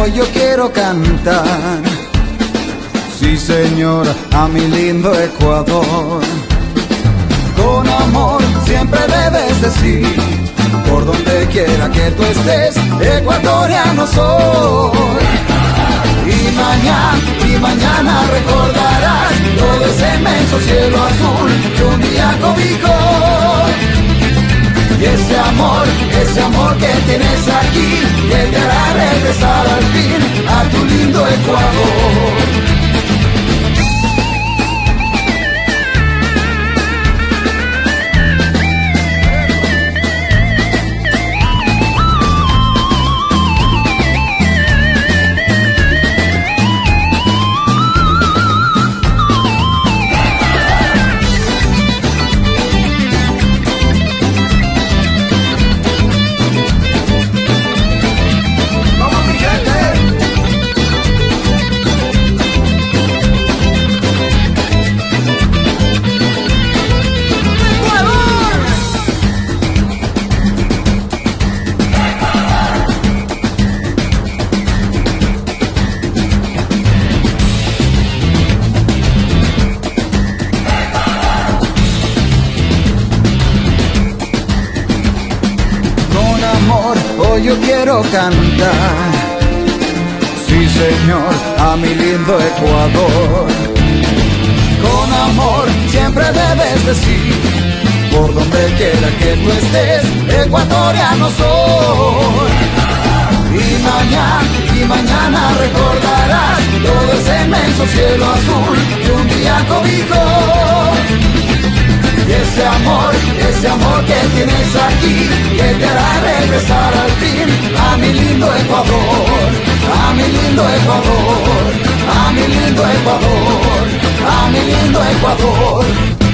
hoy yo quiero cantar. Sí, señor, a mi lindo Ecuador. Con amor siempre debes decir, por donde quiera que tú estés, ecuatoriano soy. Y mañana recordarás todo ese inmenso cielo azul que un día cobijó. Y ese amor que tienes aquí, que te hará regresar al fin a tu lindo Ecuador. Hoy yo quiero cantar, sí señor, a mi lindo Ecuador. Con amor siempre debes decir, por donde quiera que tú estés, ecuatoriano soy. Y mañana recordarás todo ese inmenso cielo azul que un día cobijó. Y ese amor que tienes aquí, que te hará regresar al fin a mi lindo Ecuador, a mi lindo Ecuador, a mi lindo Ecuador, a mi lindo Ecuador.